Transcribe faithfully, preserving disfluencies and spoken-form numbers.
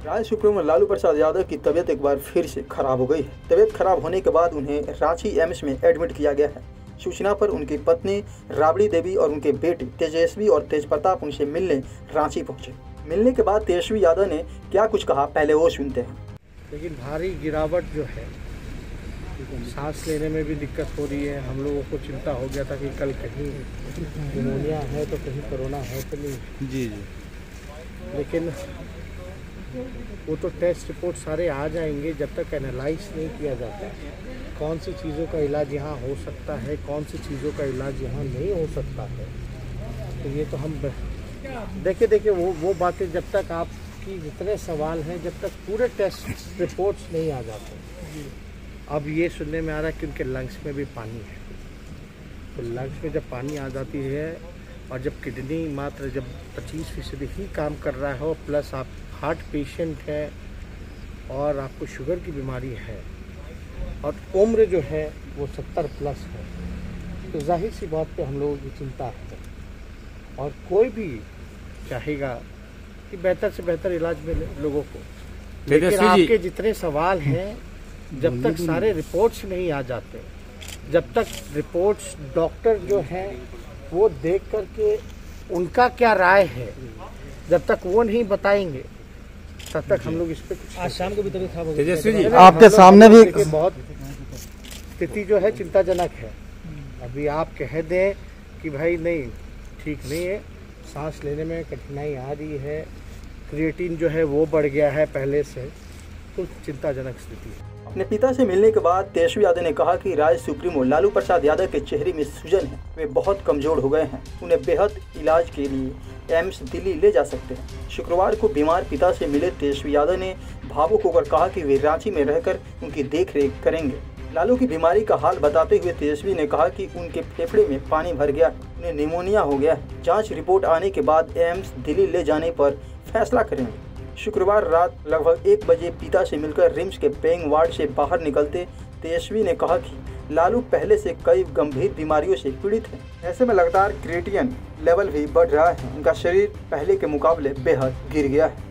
राज supremo Lalu Prasad Yadav की तबीयत एक बार फिर से खराब हो गई है। तबीयत खराब होने के बाद उन्हें रांची एम्स में एडमिट किया गया है। सूचना पर उनकी पत्नी राबड़ी देवी और उनके बेटे तेजस्वी और तेजप्रताप उनसे मिलने रांची पहुंचे। मिलने के बाद तेजस्वी यादव ने क्या कुछ कहा, पहले वो सुनते हैं। लेकिन भारी गिरावट जो है, सांस लेने में भी दिक्कत हो रही है। हम लोगों को चिंता हो गया था कि कल कहीं निमोनिया है तो कहीं कोरोना है तो नहीं। जी जी लेकिन वो तो टेस्ट रिपोर्ट सारे आ जाएंगे। जब तक एनालाइज नहीं किया जाता कौन सी चीज़ों का इलाज यहाँ हो सकता है, कौन सी चीज़ों का इलाज यहाँ नहीं हो सकता है, तो ये तो हम देखे देखे वो वो बातें जब तक आपकी जितने सवाल हैं, जब तक पूरे टेस्ट रिपोर्ट्स नहीं आ जाते। अब ये सुनने में आ रहा है कि उनके लंग्स में भी पानी है। तो लंग्स में जब पानी आ जाती है और जब किडनी मात्र जब पच्चीस फीसदी ही काम कर रहा हो, प्लस आप हार्ट पेशेंट है और आपको शुगर की बीमारी है और उम्र जो है वो सत्तर प्लस है, तो जाहिर सी बात पे हम लोगों की चिंता है। और कोई भी चाहेगा कि बेहतर से बेहतर इलाज मिले लोगों को। लेकिन आपके जितने सवाल हैं, जब तक सारे रिपोर्ट्स नहीं आ जाते, जब तक रिपोर्ट्स डॉक्टर जो हैं वो देख करके उनका क्या राय है, जब तक वो नहीं बताएंगे तब तक हम लोग इस पे कुछ। आज शाम को भी तबीयत खराब हो गई आपके सामने भी बहुत स्थिति जो है चिंताजनक है। अभी आप कह दें कि भाई नहीं ठीक नहीं है, सांस लेने में कठिनाई आ रही है, क्रिएटिन जो है वो बढ़ गया है पहले से, तो चिंताजनक स्थिति है। अपने पिता से मिलने के बाद तेजस्वी यादव ने कहा कि राज सुप्रीमो लालू प्रसाद यादव के चेहरे में सूजन है, वे बहुत कमजोर हो गए हैं, उन्हें बेहद इलाज के लिए एम्स दिल्ली ले जा सकते हैं। शुक्रवार को बीमार पिता से मिले तेजस्वी यादव ने भावुक होकर कहा कि वे रांची में रहकर उनकी देखरेख करेंगे। लालू की बीमारी का हाल बताते हुए तेजस्वी ने कहा कि उनके फेफड़े में पानी भर गया, उन्हें निमोनिया हो गया है। जाँच रिपोर्ट आने के बाद एम्स दिल्ली ले जाने पर फैसला करेंगे। शुक्रवार रात लगभग एक बजे पिता से मिलकर रिम्स के पेइंग वार्ड से बाहर निकलते तेजस्वी ने कहा कि लालू पहले से कई गंभीर बीमारियों से पीड़ित हैं। ऐसे में लगातार क्रिएटिनिन लेवल भी बढ़ रहा है, उनका शरीर पहले के मुकाबले बेहद गिर गया है।